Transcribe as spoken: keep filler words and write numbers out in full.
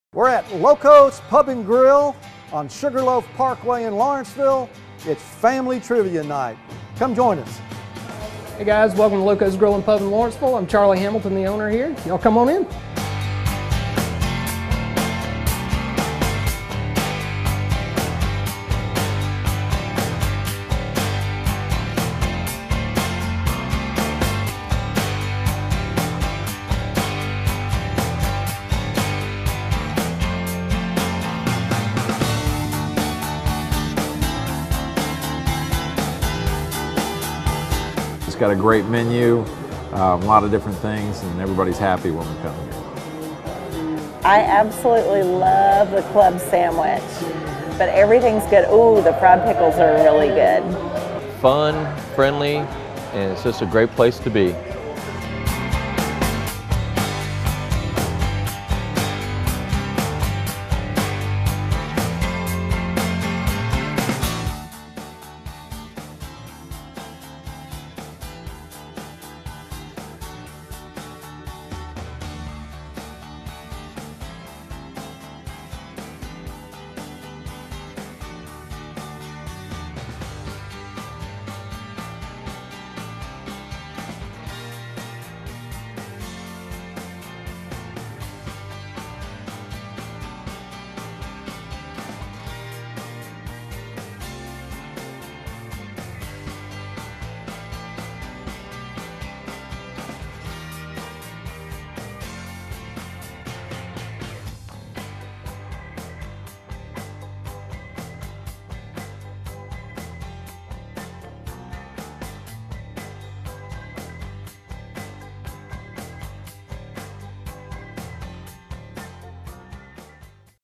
We're at Locos Pub and Grill on Sugarloaf Parkway in Lawrenceville. It's family trivia night. Come join us. Hey guys, welcome to Locos Grill and Pub in Lawrenceville. I'm Charlie Hamilton, the owner here. Y'all come on in. It's got a great menu, uh, a lot of different things, and everybody's happy when we come here. I absolutely love the club sandwich, but everything's good. Ooh, the fried pickles are really good. Fun, friendly, and it's just a great place to be.